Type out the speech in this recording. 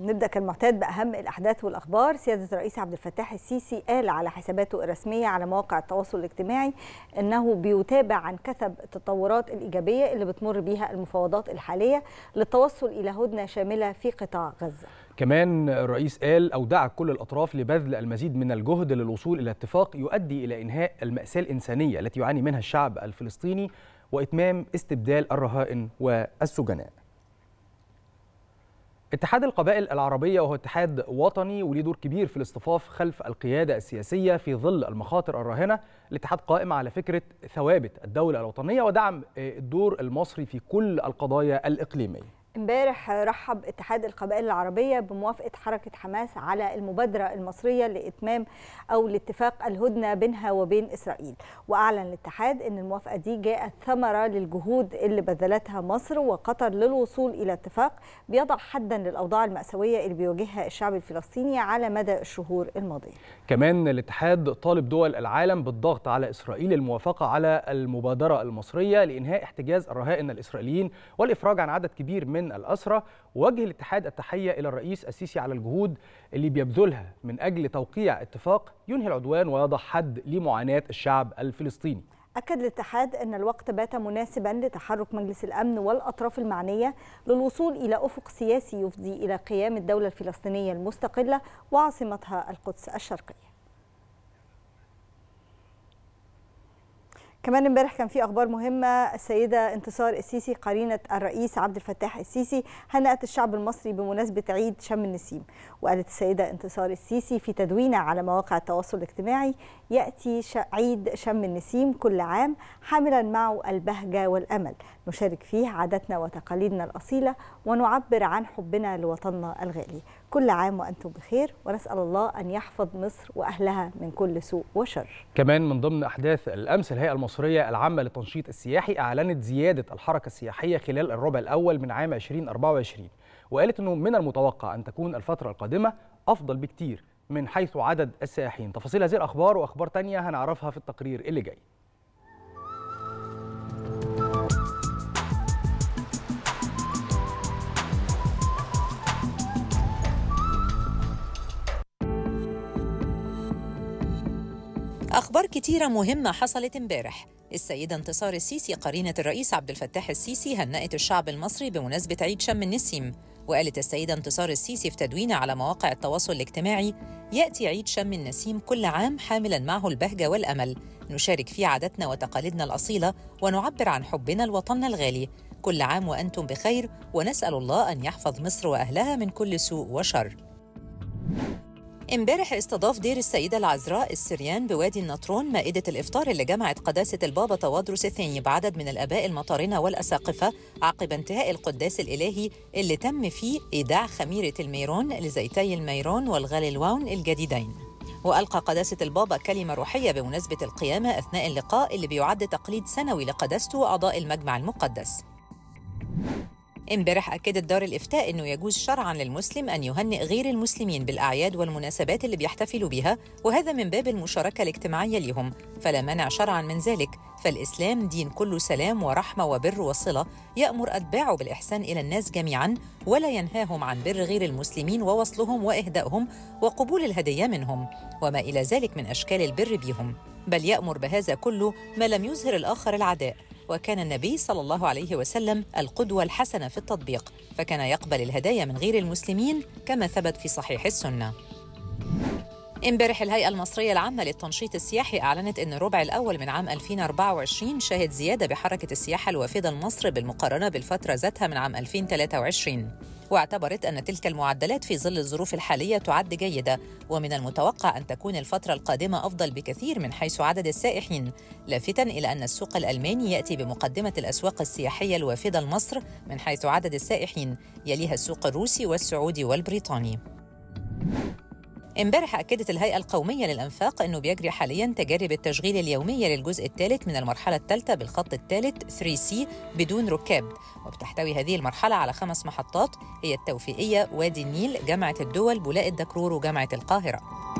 نبدأ كالمعتاد بأهم الأحداث والأخبار. سيادة الرئيس عبد الفتاح السيسي قال على حساباته الرسمية على مواقع التواصل الاجتماعي أنه بيتابع عن كثب التطورات الإيجابية اللي بتمر بيها المفاوضات الحالية للتوصل إلى هدنة شاملة في قطاع غزة. كمان الرئيس قال أو دعا كل الأطراف لبذل المزيد من الجهد للوصول إلى اتفاق يؤدي إلى إنهاء المأساة الإنسانية التي يعاني منها الشعب الفلسطيني وإتمام استبدال الرهائن والسجناء. اتحاد القبائل العربية وهو اتحاد وطني وليه دور كبير في الاصطفاف خلف القيادة السياسية في ظل المخاطر الراهنة. الاتحاد قائم على فكرة ثوابت الدولة الوطنية ودعم الدور المصري في كل القضايا الإقليمية. امبارح رحب اتحاد القبائل العربية بموافقة حركة حماس على المبادرة المصرية لإتمام أو لاتفاق الهدنة بينها وبين إسرائيل، وأعلن الاتحاد أن الموافقة دي جاءت ثمرة للجهود اللي بذلتها مصر وقطر للوصول إلى اتفاق بيضع حدا للأوضاع المأساوية اللي بيواجهها الشعب الفلسطيني على مدى الشهور الماضية. كمان الاتحاد طالب دول العالم بالضغط على إسرائيل الموافقة على المبادرة المصرية لإنهاء احتجاز الرهائن الإسرائيليين والإفراج عن عدد كبير من الأسرى. ووجه الاتحاد التحية إلى الرئيس السيسي على الجهود اللي بيبذلها من أجل توقيع اتفاق ينهي العدوان ويضع حد لمعاناة الشعب الفلسطيني. أكد الاتحاد أن الوقت بات مناسبا لتحرك مجلس الأمن والأطراف المعنية للوصول إلى أفق سياسي يفضي إلى قيام الدولة الفلسطينية المستقلة وعاصمتها القدس الشرقية. كمان امبارح كان في اخبار مهمه. السيده انتصار السيسي قرينه الرئيس عبد الفتاح السيسي هنأت الشعب المصري بمناسبه عيد شم النسيم. وقالت السيده انتصار السيسي في تدوينه على مواقع التواصل الاجتماعي: ياتي عيد شم النسيم كل عام حاملا معه البهجه والامل، نشارك فيه عاداتنا وتقاليدنا الاصيله ونعبر عن حبنا لوطننا الغالي. كل عام وأنتم بخير، ونسأل الله أن يحفظ مصر وأهلها من كل سوء وشر. كمان من ضمن أحداث الأمس الهيئة المصرية العامة للتنشيط السياحي أعلنت زيادة الحركة السياحية خلال الربع الأول من عام 2024، وقالت أنه من المتوقع أن تكون الفترة القادمة أفضل بكتير من حيث عدد السائحين. تفاصيل هذه الأخبار وأخبار تانية هنعرفها في التقرير اللي جاي. أخبار كتيرة مهمة حصلت امبارح. السيدة انتصار السيسي قرينة الرئيس عبد الفتاح السيسي هنأت الشعب المصري بمناسبة عيد شم النسيم. وقالت السيدة انتصار السيسي في تدوينه على مواقع التواصل الاجتماعي: يأتي عيد شم النسيم كل عام حاملاً معه البهجة والأمل، نشارك فيه عاداتنا وتقاليدنا الأصيلة ونعبر عن حبنا لوطننا الغالي. كل عام وأنتم بخير، ونسأل الله أن يحفظ مصر وأهلها من كل سوء وشر. امبارح استضاف دير السيدة العذراء السريان بوادي النطرون مائدة الإفطار اللي جمعت قداسة البابا تواضروس الثاني بعدد من الآباء المطارنة والأساقفة عقب انتهاء القداس الإلهي اللي تم فيه إيداع خميرة الميرون لزيتي الميرون والغاليلواون الجديدين. وألقى قداسة البابا كلمة روحية بمناسبة القيامة أثناء اللقاء اللي بيعد تقليد سنوي لقداسته وأعضاء المجمع المقدس. امبارح أكدت دار الإفتاء أنه يجوز شرعاً للمسلم أن يهنئ غير المسلمين بالأعياد والمناسبات اللي بيحتفلوا بها، وهذا من باب المشاركة الاجتماعية لهم، فلا مانع شرعاً من ذلك، فالإسلام دين كله سلام ورحمة وبر وصلة، يأمر أتباعه بالإحسان إلى الناس جميعاً ولا ينهاهم عن بر غير المسلمين ووصلهم وإهدائهم وقبول الهدية منهم وما إلى ذلك من أشكال البر بهم، بل يأمر بهذا كله ما لم يظهر الآخر العداء. وكان النبي صلى الله عليه وسلم القدوة الحسنة في التطبيق، فكان يقبل الهدايا من غير المسلمين كما ثبت في صحيح السنة. امبارح الهيئة المصرية العامة للتنشيط السياحي أعلنت أن الربع الأول من عام 2024 شهد زيادة بحركة السياحة الوافدة لمصر بالمقارنة بالفترة ذاتها من عام 2023، واعتبرت أن تلك المعدلات في ظل الظروف الحالية تعد جيدة، ومن المتوقع أن تكون الفترة القادمة أفضل بكثير من حيث عدد السائحين، لافتاً إلى أن السوق الألماني يأتي بمقدمة الأسواق السياحية الوافدة لمصر من حيث عدد السائحين، يليها السوق الروسي والسعودي والبريطاني. امبارح أكدت الهيئة القومية للأنفاق أنه بيجري حالياً تجارب التشغيل اليومية للجزء الثالث من المرحلة الثالثة بالخط الثالث 3C بدون ركاب، وبتحتوي هذه المرحلة على 5 محطات هي التوفيقية، وادي النيل، جامعة الدول، بولاق الدكرور وجامعة القاهرة.